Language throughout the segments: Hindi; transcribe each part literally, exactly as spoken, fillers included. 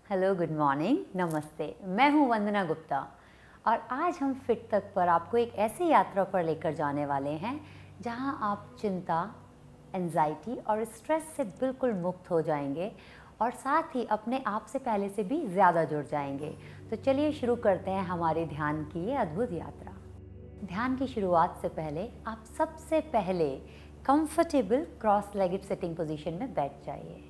हेलो, गुड मॉर्निंग, नमस्ते। मैं हूं वंदना गुप्ता और आज हम फिट तक पर आपको एक ऐसी यात्रा पर लेकर जाने वाले हैं जहां आप चिंता, एंजाइटी और स्ट्रेस से बिल्कुल मुक्त हो जाएंगे और साथ ही अपने आप से पहले से भी ज़्यादा जुड़ जाएंगे। तो चलिए शुरू करते हैं हमारे ध्यान की ये अद्भुत यात्रा। ध्यान की शुरुआत से पहले आप सबसे पहले comfortable cross legged sitting position में बैठ जाइए।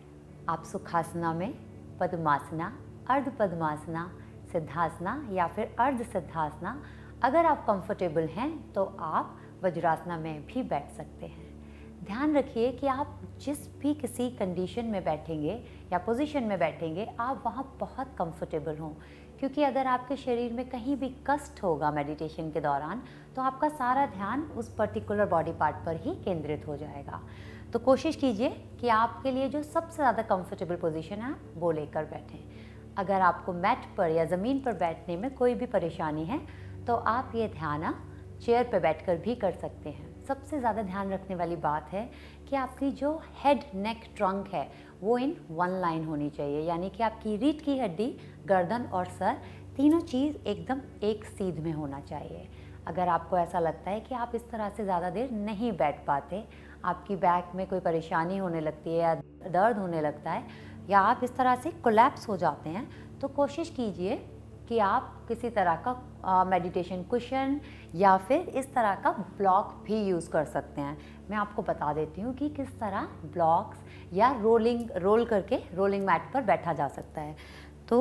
आप सुखासना में, पद्मासना, अर्ध पद्मासना, सिद्धासना या फिर अर्ध सिद्धासना, अगर आप कंफर्टेबल हैं तो आप वज्रासना में भी बैठ सकते हैं। ध्यान रखिए कि आप जिस भी किसी कंडीशन में बैठेंगे या पोजीशन में बैठेंगे, आप वहाँ बहुत कंफर्टेबल हों, क्योंकि अगर आपके शरीर में कहीं भी कष्ट होगा मेडिटेशन के दौरान तो आपका सारा ध्यान उस पर्टिकुलर बॉडी पार्ट पर ही केंद्रित हो जाएगा। तो कोशिश कीजिए कि आपके लिए जो सबसे ज़्यादा कंफर्टेबल पोजीशन है वो लेकर बैठें। अगर आपको मैट पर या ज़मीन पर बैठने में कोई भी परेशानी है तो आप ये ध्यान चेयर पर बैठकर भी कर सकते हैं। सबसे ज़्यादा ध्यान रखने वाली बात है कि आपकी जो हेड, नेक, ट्रंक है वो इन वन लाइन होनी चाहिए, यानी कि आपकी रीढ़ की हड्डी, गर्दन और सर तीनों चीज़ एकदम एक सीध में होना चाहिए। अगर आपको ऐसा लगता है कि आप इस तरह से ज़्यादा देर नहीं बैठ पाते, आपकी बैक में कोई परेशानी होने लगती है या दर्द होने लगता है या आप इस तरह से कोलैप्स हो जाते हैं, तो कोशिश कीजिए कि आप किसी तरह का मेडिटेशन कुशन या फिर इस तरह का ब्लॉक भी यूज़ कर सकते हैं। मैं आपको बता देती हूँ कि किस तरह ब्लॉक्स या रोलिंग रोल करके रोलिंग मैट पर बैठा जा सकता है। तो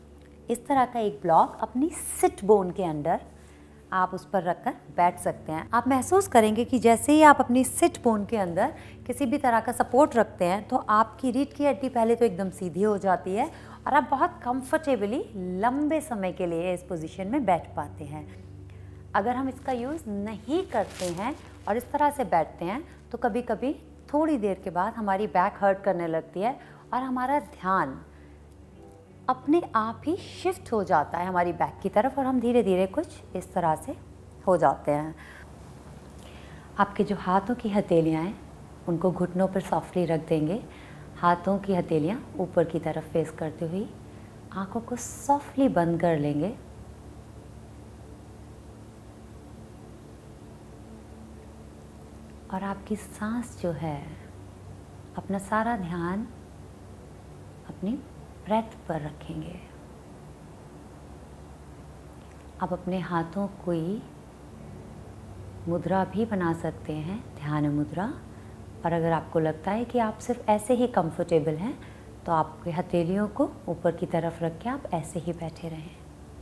इस तरह का एक ब्लॉक अपनी सिट बोन के अंदर आप उस पर रखकर बैठ सकते हैं। आप महसूस करेंगे कि जैसे ही आप अपनी सिट बोन के अंदर किसी भी तरह का सपोर्ट रखते हैं तो आपकी रीढ़ की हड्डी पहले तो एकदम सीधी हो जाती है और आप बहुत कंफर्टेबली लंबे समय के लिए इस पोजीशन में बैठ पाते हैं। अगर हम इसका यूज़ नहीं करते हैं और इस तरह से बैठते हैं तो कभी कभी थोड़ी देर के बाद हमारी बैक हर्ट करने लगती है और हमारा ध्यान अपने आप ही शिफ्ट हो जाता है हमारी बैक की तरफ और हम धीरे धीरे कुछ इस तरह से हो जाते हैं। आपके जो हाथों की हथेलियाँ हैं उनको घुटनों पर सॉफ्टली रख देंगे। हाथों की हथेलियाँ ऊपर की तरफ फेस करते हुए आंखों को सॉफ्टली बंद कर लेंगे और आपकी सांस जो है, अपना सारा ध्यान अपनी ब्रेथ पर रखेंगे। आप अपने हाथों कोई मुद्रा भी बना सकते हैं, ध्यान मुद्रा। और अगर आपको लगता है कि आप सिर्फ ऐसे ही कंफर्टेबल हैं तो आपके हथेलियों को ऊपर की तरफ रख के आप ऐसे ही बैठे रहें।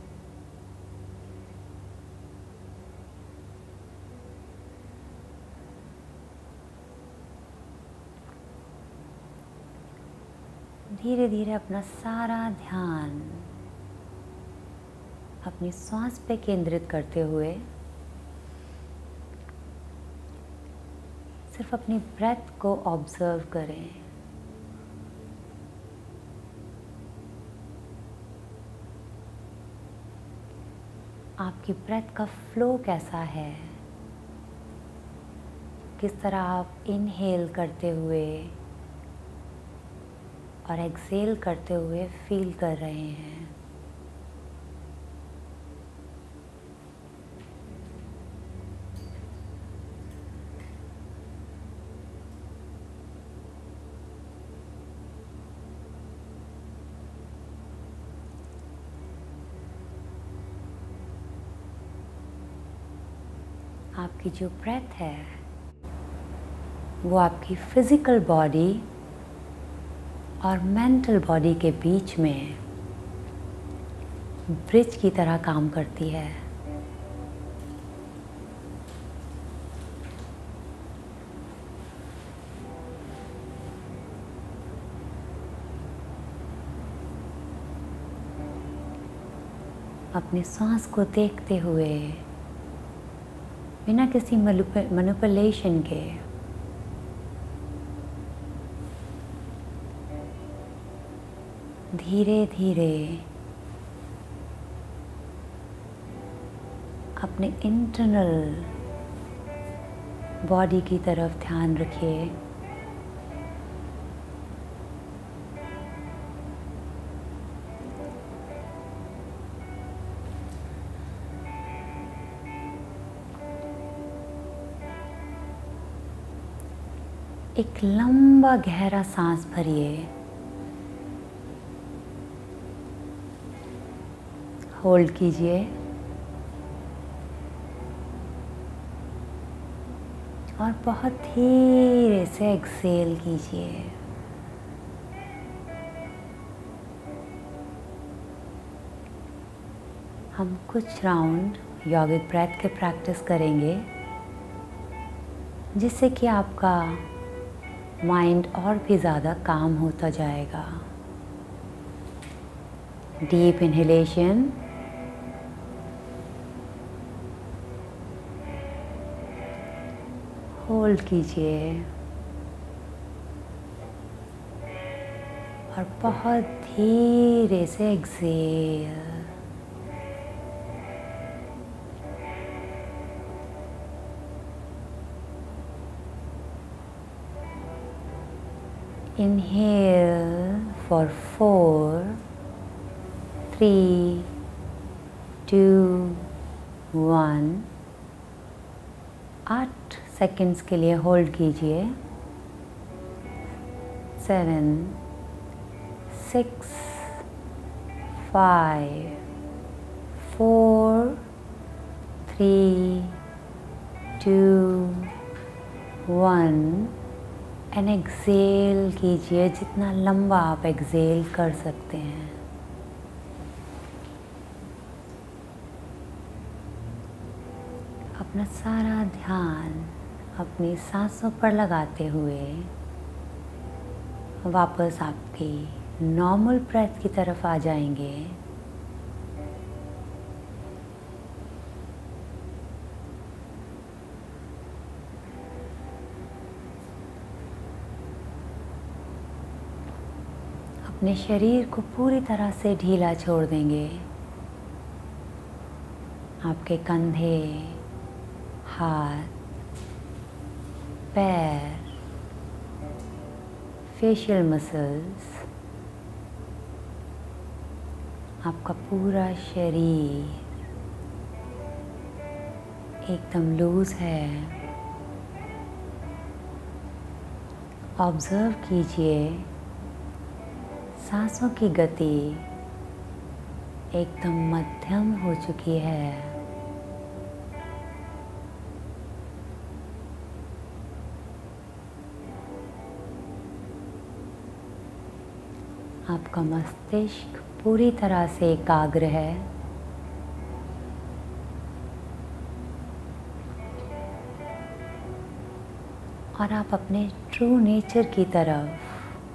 धीरे धीरे अपना सारा ध्यान अपनी सांस पे केंद्रित करते हुए सिर्फ अपनी ब्रेथ को ऑब्जर्व करें। आपकी ब्रेथ का फ्लो कैसा है, किस तरह आप इनहेल करते हुए और एक्सेल करते हुए फील कर रहे हैं। आपकी जो ब्रेथ है वो आपकी फिजिकल बॉडी और मेंटल बॉडी के बीच में ब्रिज की तरह काम करती है। अपनी सांस को देखते हुए बिना किसी मैनिपुलेशन के धीरे धीरे अपने इंटरनल बॉडी की तरफ ध्यान रखिए। एक लंबा गहरा सांस भरिए, होल्ड कीजिए और बहुत धीरे से एक्सेल कीजिए। हम कुछ राउंड यौगिक ब्रेथ के प्रैक्टिस करेंगे, जिससे कि आपका माइंड और भी ज़्यादा काम होता जाएगा। डीप इनहेलेशन, होल्ड कीजिए और बहुत धीरे से exhale. Inhale for four, three, two, one. आठ सेकेंड्स के लिए होल्ड कीजिए। Seven, six, five, four, three, two, one and exhale कीजिए जितना लंबा आप एक्सेल कर सकते हैं। अपना सारा ध्यान अपनी सांसों पर लगाते हुए वापस आपकी नॉर्मल ब्रेथ की तरफ आ जाएंगे। अपने शरीर को पूरी तरह से ढीला छोड़ देंगे। आपके कंधे, हाथ, पैर, फेशियल मसल्स, आपका पूरा शरीर एकदम लूज है। ऑब्जर्व कीजिए सांसों की गति एकदम मध्यम हो चुकी है। आपका मस्तिष्क पूरी तरह से एकाग्र है। और आप अपने ट्रू नेचर की तरफ,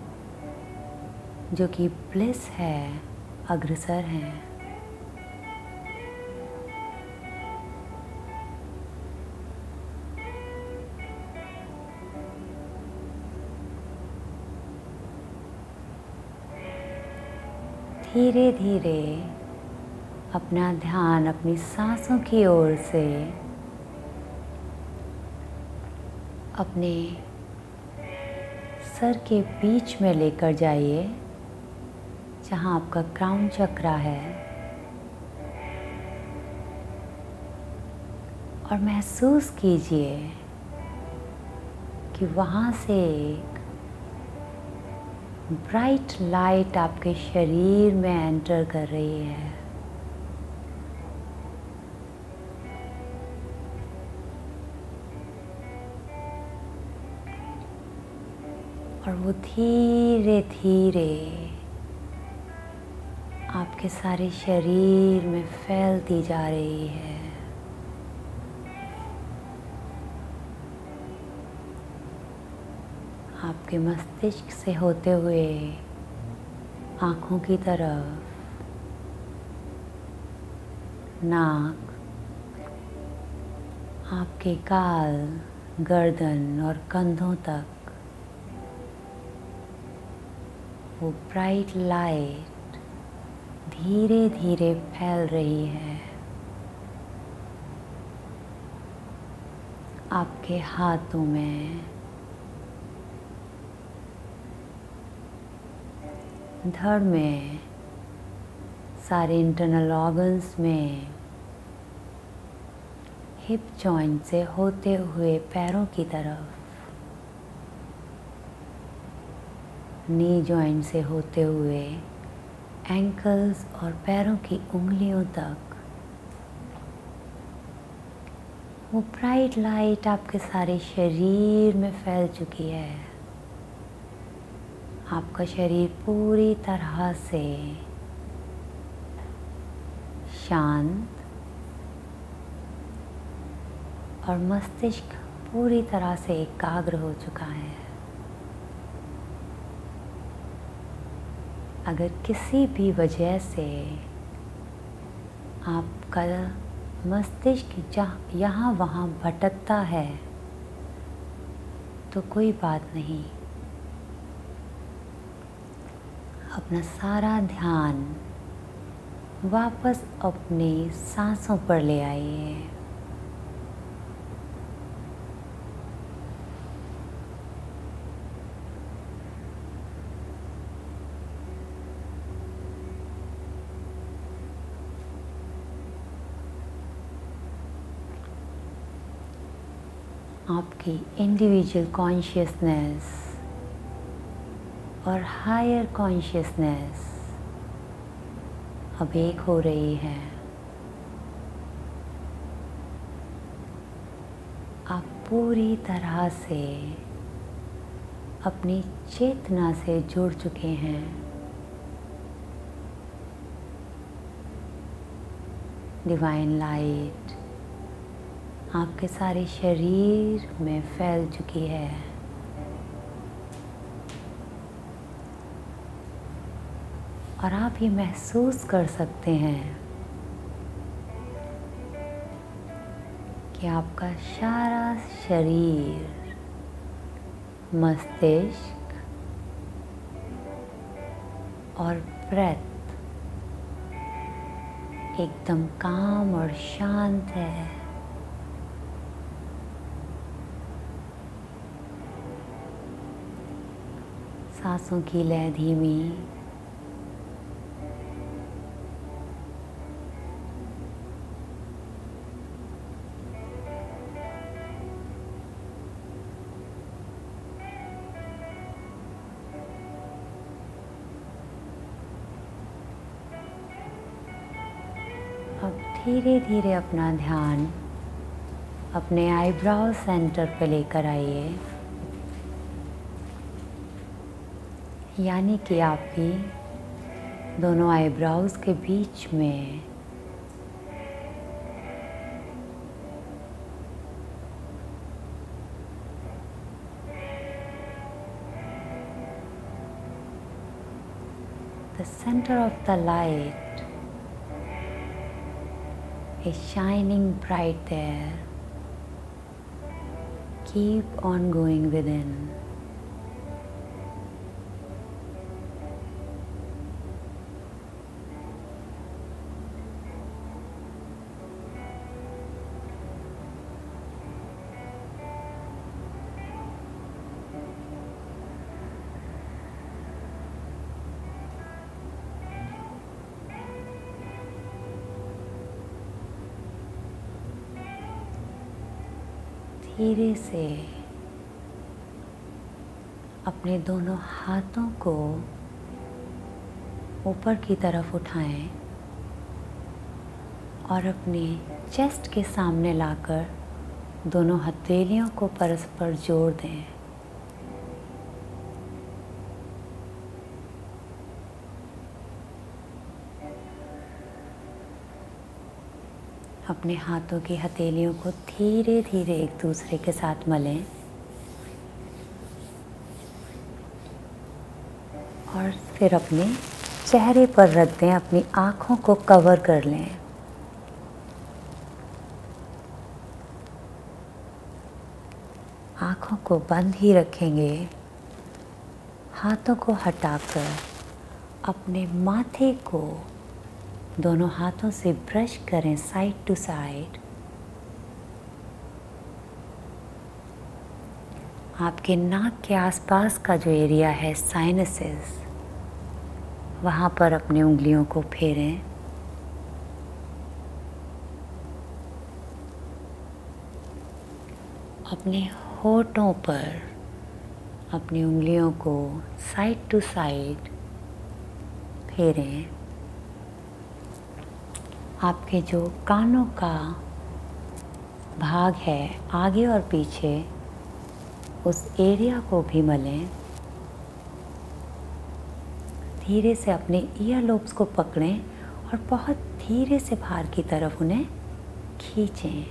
जो कि ब्लिस है, अग्रसर हैं। धीरे धीरे अपना ध्यान अपनी सांसों की ओर से अपने सर के बीच में लेकर जाइए, जहाँ आपका क्राउन चक्रा है, और महसूस कीजिए कि वहाँ से एक ब्राइट लाइट आपके शरीर में एंटर कर रही है। और वो धीरे धीरे आपके सारे शरीर में फैलती जा रही है। आपके मस्तिष्क से होते हुए आँखों की तरफ, नाक, आपके गाल, गर्दन और कंधों तक वो ब्राइट लाइट धीरे धीरे फैल रही है। आपके हाथों में, धड़ में, सारे इंटरनल ऑर्गन्स में, हिप जॉइंट से होते हुए पैरों की तरफ, नी जॉइंट से होते हुए एंकल्स और पैरों की उंगलियों तक वो ब्राइट लाइट आपके सारे शरीर में फैल चुकी है। आपका शरीर पूरी तरह से शांत और मस्तिष्क पूरी तरह से एकाग्र हो चुका है। अगर किसी भी वजह से आपका मस्तिष्क जहाँ यहाँ वहाँ भटकता है तो कोई बात नहीं, अपना सारा ध्यान वापस अपनी सांसों पर ले आइए। आपकी इंडिविजुअल कॉन्शियसनेस और हायर कॉन्शियसनेस अब एक हो रही है। आप पूरी तरह से अपनी चेतना से जुड़ चुके हैं। डिवाइन लाइट आपके सारे शरीर में फैल चुकी है। और आप ये महसूस कर सकते हैं कि आपका सारा शरीर, मस्तिष्क और ब्रेथ एकदम काम और शांत है। सांसों की लय धीमी, अब धीरे धीरे अपना ध्यान अपने आईब्राउ सेंटर पे लेकर आइए, यानी कि आपकी दोनों आईब्राउज के बीच में the center of the light is shining bright there. Keep on going within. धीरे से अपने दोनों हाथों को ऊपर की तरफ उठाएं और अपने चेस्ट के सामने लाकर दोनों हथेलियों को परस्पर जोड़ दें। अपने हाथों की हथेलियों को धीरे धीरे एक दूसरे के साथ मलें और फिर अपने चेहरे पर रख दें, अपनी आँखों को कवर कर लें। आँखों को बंद ही रखेंगे। हाथों को हटाकर अपने माथे को दोनों हाथों से ब्रश करें साइड टू साइड। आपके नाक के आसपास का जो एरिया है, साइनसेस, वहाँ पर अपनी उंगलियों को फेरें। अपने होठों पर अपनी उंगलियों को साइड टू साइड फेरें। आपके जो कानों का भाग है आगे और पीछे, उस एरिया को भी मलें। धीरे से अपने ईयर लोब्स को पकड़ें और बहुत धीरे से बाहर की तरफ उन्हें खींचें।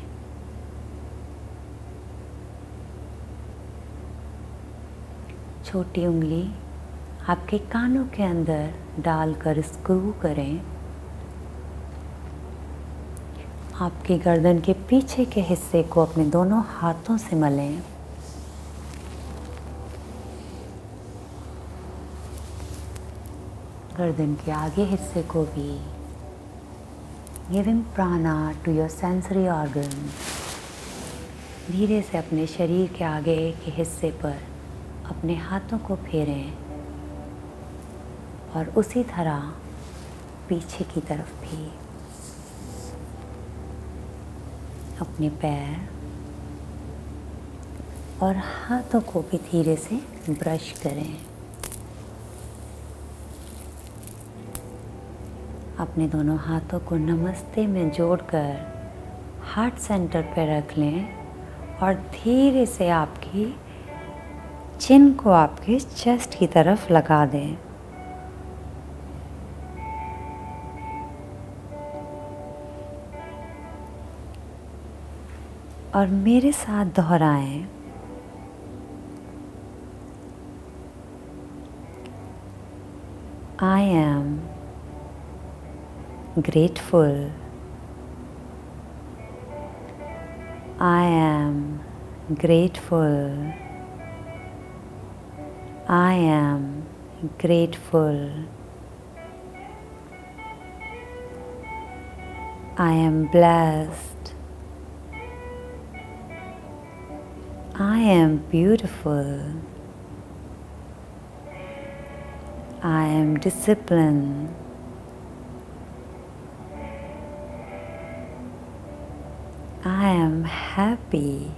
छोटी उंगली आपके कानों के अंदर डालकर स्क्रू करें। आपकी गर्दन के पीछे के हिस्से को अपने दोनों हाथों से मलें। गर्दन के आगे हिस्से को भी। गिविंग प्राणा टू योर सेंसरी ऑर्गन्स। धीरे से अपने शरीर के आगे के हिस्से पर अपने हाथों को फेरें और उसी तरह पीछे की तरफ भी। अपने पैर और हाथों को भी धीरे से ब्रश करें। अपने दोनों हाथों को नमस्ते में जोड़कर हार्ट सेंटर पर रख लें और धीरे से आपकी चिन को आपके चेस्ट की तरफ लगा दें। और मेरे साथ दोहराएं। I am grateful. I am grateful. I am grateful. I am blessed. I am beautiful. I am disciplined. I am happy.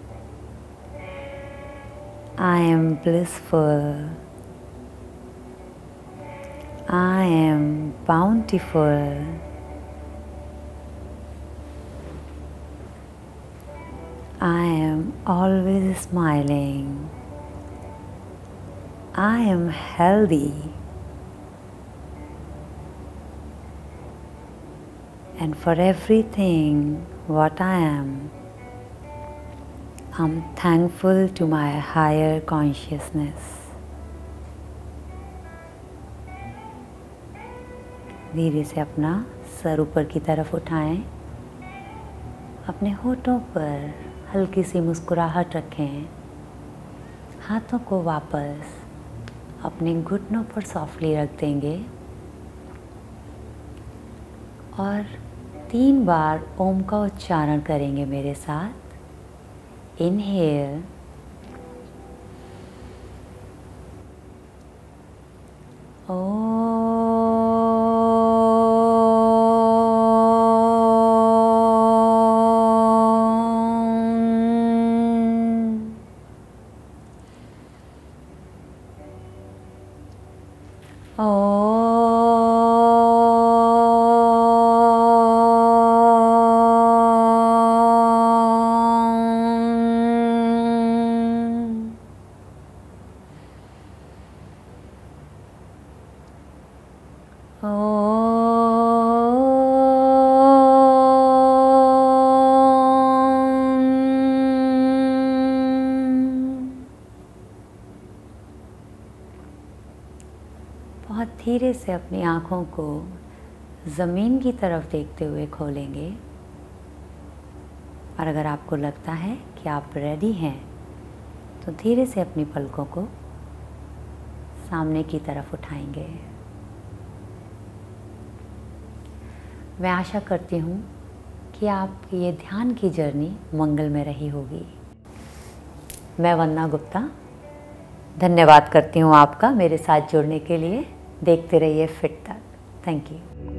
I am blissful. I am bountiful. I am always smiling. I am healthy. And for everything what I am, I'm thankful to my higher consciousness. धीरे से अपना सर ऊपर की तरफ उठाएं। अपने होठों पर हल्की सी मुस्कुराहट रखें। हाथों को वापस अपने घुटनों पर सॉफ्टली रख देंगे और तीन बार ओम का उच्चारण करेंगे मेरे साथ। इनहेल, ओम, बहुत धीरे से अपनी आँखों को ज़मीन की तरफ देखते हुए खोलेंगे। और अगर आपको लगता है कि आप रेडी हैं तो धीरे से अपनी पलकों को सामने की तरफ उठाएंगे। मैं आशा करती हूँ कि आपकी ये ध्यान की जर्नी मंगलमय रही होगी। मैं वंदना गुप्ता धन्यवाद करती हूँ आपका मेरे साथ जुड़ने के लिए। देखते रहिए फिट तक। Thank you.